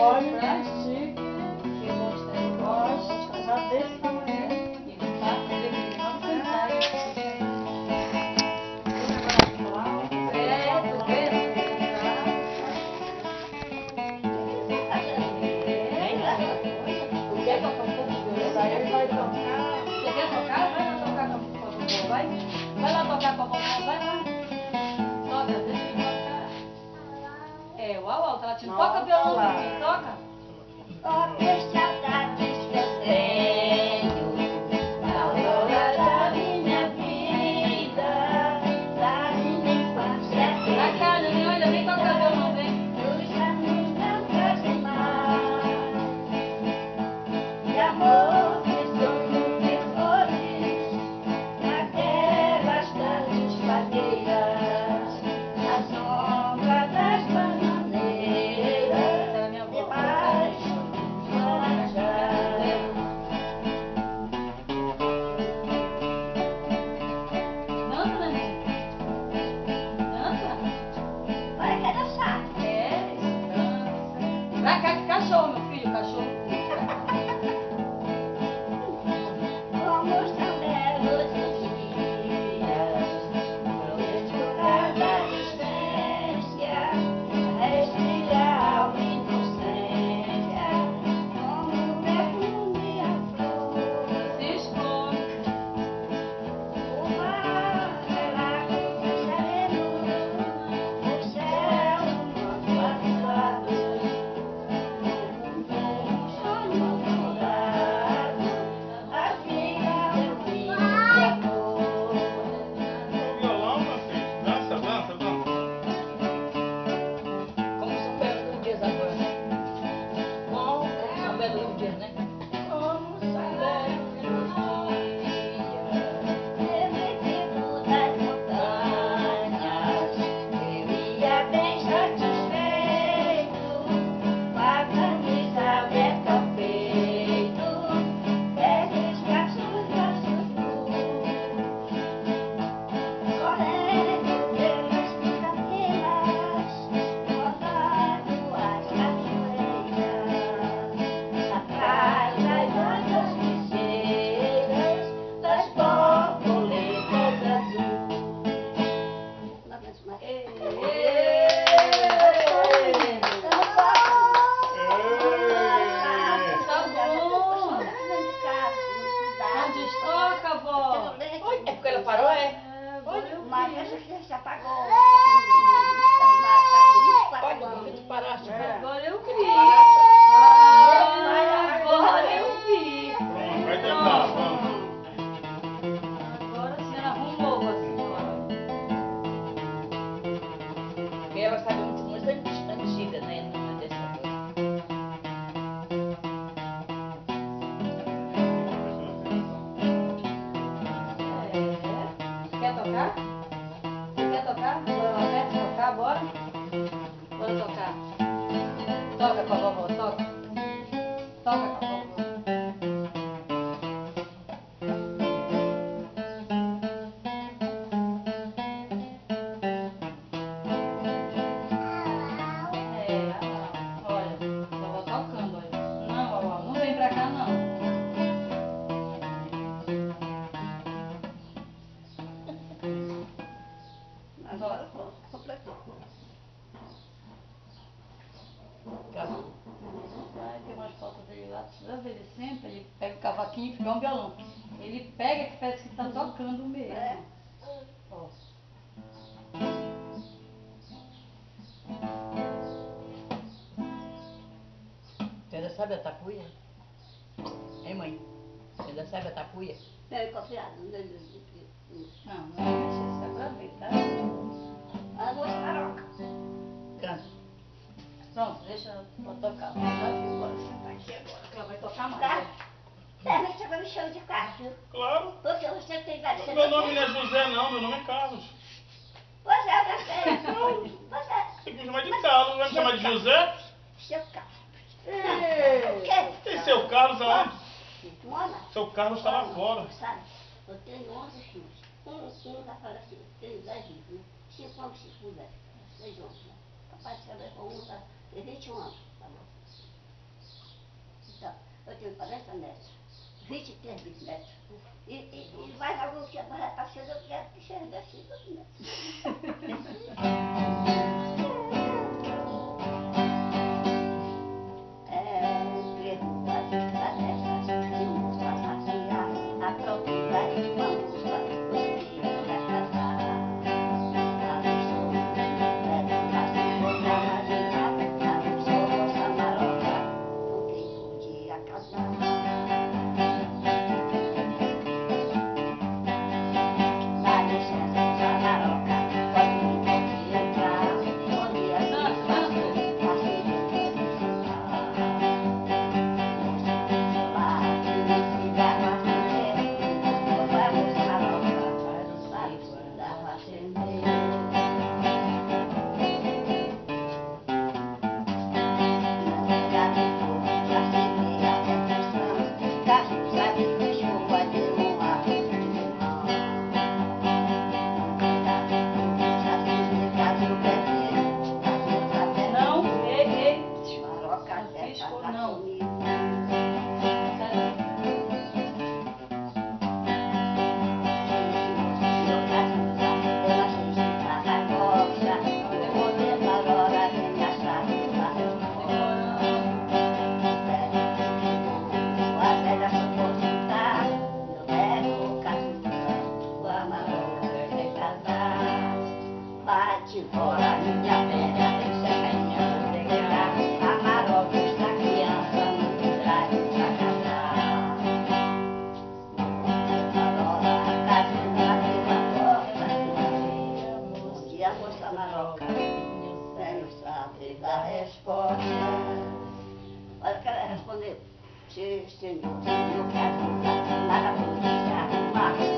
olha. pra chique. Que gosta, já desse tamanho. E tá, vê que ele não sentar e vai lá tocar com a vovó, vai lá. Toca, deixa ele tocar. É, uau, uau, tá latindo. Toca violão, meu filho, toca. Ó, que saudades que eu tenho da aurora da minha vida, da minha infância. Pra cá, Juninho, ainda vem tocar violão, vem. Dos anos não trazem mais de amor, de sonho, de flores, naquelas tardes vagueiras, na sombra das bananeiras, Era minha avó. debaixo dos laranjais. Dança, neném. Dança. Olha, quer dançar? É, isso, dança. Pra cá, que cachorro, meu filho, cachorro. Como são belos os dias, no escurar da distância, respira a alma inocência, como o perfume a flor. Cisco. O mar relaxa sereno, o céu manto azulado, o mundo um sonho dourado, a vida é um hino de amor. Violão, meu filho. Dança, dança, dança. Como são belos os dias agora. Como são belos os dias, né? Como são belos os dias, derretido das montanhas, eu ia bem satisfeito, com a camisa aberta ao peito, descalço os braços nus, correndo pelas picapelas, rodando as cachoeiras, na praia das ligeiras, das borboletas azuis. Não aguento mais. Tá bom. Não destoca, vó. Oi, é porque ela parou, é? Agora eu Mas vi. essa que se apagou. Pode, porque tu paraste. Agora eu vi. Vai, Agora eu vi. Pronto, vai tentar, vamos. Agora a senhora arrumou a senhora. Porque ela sabe muito música antiga, né? Não é dessa coisa. É. Quer tocar? Quer tocar? Quer tocar? Bora? Bora tocar. Toca com a vovó, toca. Toca com a vovó. É, olha, a vovó tocando, olha. Não, vovó, não vem pra cá, não. Agora pronto, completou. Ai, tem umas fotos dele lá, toda vez ele senta, ele pega o cavaquinho e fica um violão. Ele pega que parece que tá tocando mesmo. É. Ó. Você ainda sabe a tapuia? Hein, mãe? Você ainda sabe a tapuia? Pega copiado. Não, não é mexer, isso é pra ver, tá? A duas carocas. Canta. Pronto, deixa ela tocar. Já viu, bora sentar aqui agora, que ela vai tocar mais. Tá? né? É, mas você vai me chamar de Carlos, viu? Claro. Porque você tem vários. Meu nome não é José, não. Meu nome é Carlos. Pois é, eu já sei. Pois é. Você tem que me chamar de Carlos. Vai me chamar de José? Seu Carlos. Ei. O quê? E seu Carlos aonde? Mona? Seu Carlos está lá fora. Sabe, eu tenho 11 filhos. Um já fala assim, eu tenho 10 filhos, né? 5 homens, 5 mulheres. 6 homens, né? Papai do céu levou um, tá? Tem 21 anos, tá bom? 50 metros, 23 bisnetos. E mais algum que vai passando, eu quero que seja assim, a procura de uma moça, os filhos da casar. Bate fora minha velha, deixa a minha pegar. Amarelo esta criança não traz pra casar. Marola, a casinha de uma porta. Bom dia, moça Maroca, tenho saber da resposta. Olha, eu quero responder. Se não quero nada por deixar, mas